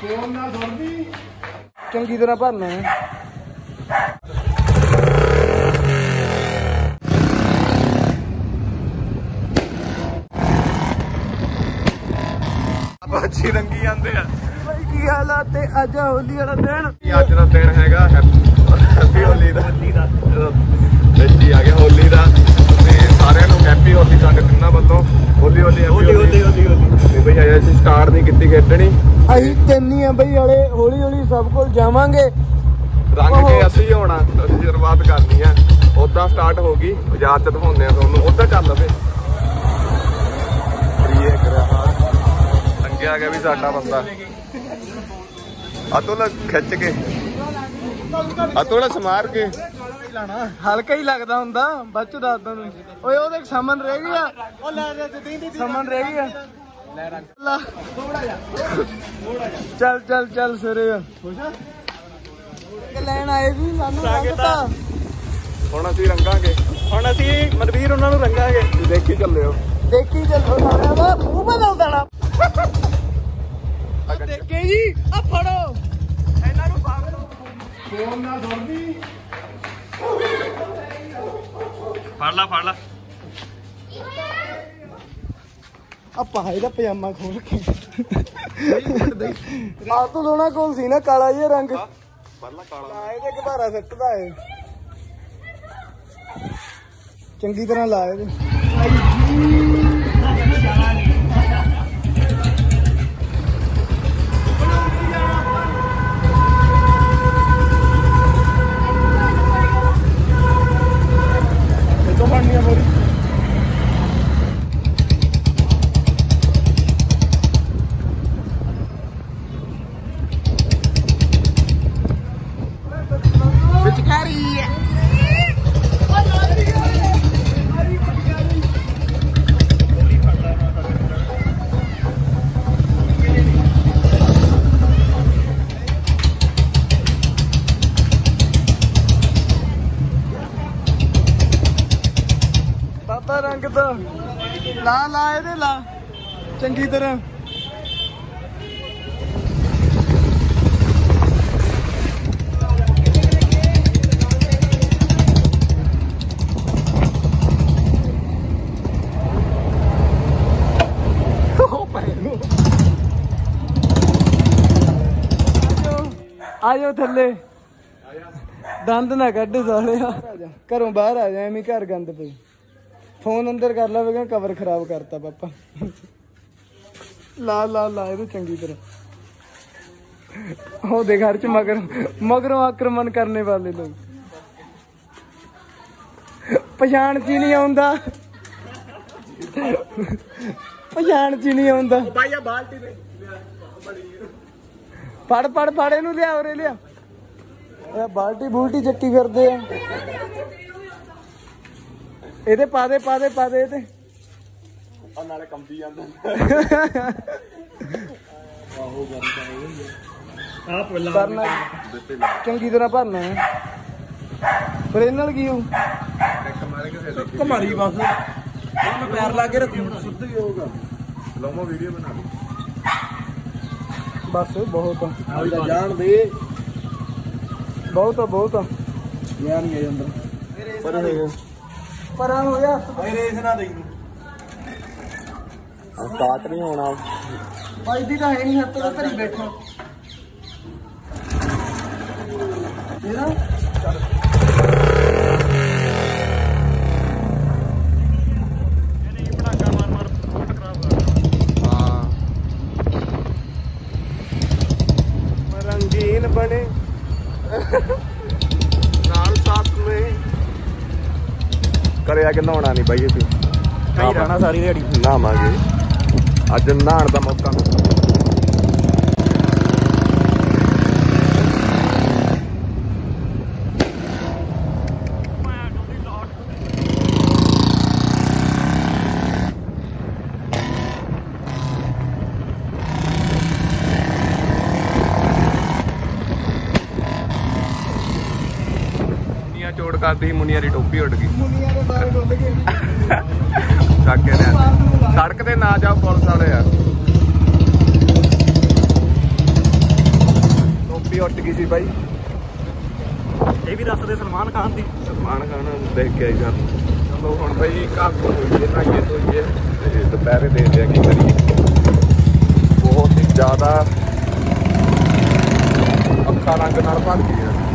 चंगी तरह भरना है। अच्छी रंगी आंदे आ की हालात है। अज होली वाला दिन, अज का दिन हैगा हैप्पी होली दा जी आ गया होली दा ते सारिਆਂ ਨੂੰ हैप्पी होली ਸਾਡੇ ਤਿੰਨਾਂ ਵੱਲੋਂ। होली होली होली होली होली ਬਈ ਅਜੇ ਅਸੀਂ ਸਟਾਰਟ ਨਹੀਂ ਕੀਤੀ ਖੇਡਣੀ। ਅਸੀਂ ਤਿੰਨ ਹੀ ਆ ਬਈ ਵਾਲੇ, ਹੌਲੀ ਹੌਲੀ ਸਭ ਕੋਲ ਜਾਵਾਂਗੇ। ਰੰਗ ਕੇ ਅਸੀਂ ਹੋਣਾ, ਅਸੀਂ ਸ਼ੁਰੂਆਤ ਕਰਨੀ ਆ। ਉਦਾਂ ਸਟਾਰਟ ਹੋ ਗਈ, ਬਾਜ਼ਾਰ ਚ ਦਿਖਾਉਂਦੇ ਆ ਤੁਹਾਨੂੰ। ਉਦਾਂ ਚੱਲ ਲਵੇ ਆ ਗਿਆ ਵੀ ਸਾਡਾ ਬੰਦਾ ਅਤੁਲ ਖਿੱਚ ਕੇ, ਅਤੁਲ ਸਮਾਰ ਕੇ ਹਲਕਾ ਹੀ ਲੱਗਦਾ ਹੁੰਦਾ। ਬਾਅਦ ਚ ਦੱਸਦਾ ਨੂੰ। ਓਏ ਉਹਦੇ ਸਮਨ ਰਹਿ ਗਿਆ, ਸਮਨ ਰਹਿ ਗਿਆ। ਚੱਲ ਚੱਲ ਚੱਲ ਸਵੇਰੇ ਲੈਣ ਆਏ ਸੀ ਸਾਨੂੰ। ਹੁਣ ਅਸੀਂ ਰੰਗਾਂਗੇ, ਹੁਣ ਅਸੀਂ ਮਨਵੀਰ ਉਹਨਾਂ ਨੂੰ ਰੰਗਾਂਗੇ। ਦੇਖੀ ਚੱਲਿਓ, ਦੇਖੀ ਚੱਲੋ ਸਾਰਿਆਂ ਦਾ ਮੂੰਹ ਬਦਲ ਦੇਣਾ। ਦੇਖੇ ਜੀ ਆ ਫੜੋ ਇਹਨਾਂ ਨੂੰ, ਫੋਨ ਨਾਲ ਸੁਣਦੀ। ਫੜ ਲਾ ਫੜ ਲਾ। ਆ ਪਾਹੇ ਦਾ ਪਜਾਮਾ ਖੋਲ ਕੇ ਆ ਤੋਂ ਲੋਣਾ ਕੋਲ ਸੀ ਨਾ ਕਾਲਾ ਜਿਹਾ ਰੰਗ। ਕਾਲਾ ਇਹਦੇ ਘਬਾਰਾ ਸਿੱਟਦਾ ਏ, ਚੰਗੀ ਤਰ੍ਹਾਂ ਲਾ ਇਹਦੇ। रंग तो ला ला ਇਹਦੇ ਲਾ ਚੰਗੀ ਤਰ੍ਹਾਂ। ਆਜੋ ਥੱਲੇ, ਦੰਦ ਨਾ ਕੱਢ ਸਾਲਿਆ। ਘਰੋਂ ਬਾਹਰ ਆ ਜਾ, ਐਵੇਂ ਘਰ ਗੰਦ ਪਈ। फोन अंदर कर ला, कवर खराब करता पापा। ला ला ला ये चंगी तरह। हो देख घर च मगरों आक्रमण करने वाले लोग। पछाण च नहीं आउंदा, पछाण च नहीं आउंदा। फड़ फड़ फड़ इनू लिया, उरे लिया। बाल्टी बूल्टी चक्की फिरदे आ। ਇਹਦੇ ਪਾ ਦੇ ਪਾ ਦੇ ਪਾ ਦੇ ਇਹਦੇ। ਨਾਲੇ ਕੰਬੀ ਜਾਂਦਾ ਭਰਨਾ ਚੰਗੀ ਤਰ੍ਹਾਂ ਭਰਨਾ ਹੈ। ਫਿਰ ਇਹ ਨਾਲ ਕੀ ਹੋ ਕਮਾਰੀ ਬਸ ਮੈਂ ਪੈਰ ਲਾ ਕੇ ਰੱਖੂ, ਸੁੱਧ ਹੀ ਹੋਊਗਾ। ਲੋਮੋ ਵੀਡੀਓ ਬਣਾ ਲਈ ਬਸ ਬਹੁਤ ਆ। ਜਾਣ ਦੇ ਬਹੁਤ ਆ ਬਹੁਤ ਆ। ਯਾਰ ਨਹੀਂ ਅੰਦਰ ਪਰਾਂ ਹੋ ਜਾ ਰੇਸ ਨਾ ਦੇਈ ਨੂੰ ਸਟਾਰਟ ਨਹੀਂ ਹੋਣਾ। ਵੱਜਦੀ ਤਾਂ ਹੈ ਨਹੀਂ, ਹੱਥ ਤਾਂ ਘਰੀ ਬੈਠਾ ਇਹਦਾ। रंगीन बने नाल साथ में करे आके नहाना नहीं भाई। अभी रहना सारी दिहाड़ी नहावांगे, अज नहाण का मौका। चोट करती मुनिया की टोपी उड़ गई। सड़क ते ना जाओ, पुलिस वाले आ। ਉੱਟ ਗਈ ਸੀ ਬਾਈ। ਇਹ ਵੀ ਦੱਸਦੇ ਸਲਮਾਨ ਖਾਨ ਦੀ। ਸਲਮਾਨ ਖਾਨ ਦੇਖ ਕੇ ਆਈ ਸਾਨੂੰ। ਚਲੋ ਹੁਣ ਬਾਈ ਘਰ ਤੋਂ ਹੋਈਏ ਨਹਾਈਏ ਧੋਈਏ ਤੇ ਦੁਪਹਿਰੇ ਦੇਖਦੇ ਆ ਕੀ ਕਰੀਏ। ਬਹੁਤ ਹੀ ਜ਼ਿਆਦਾ ਅੱਖਾਂ ਰੰਗ ਨਾਲ ਭਰ ਗਈਆਂ।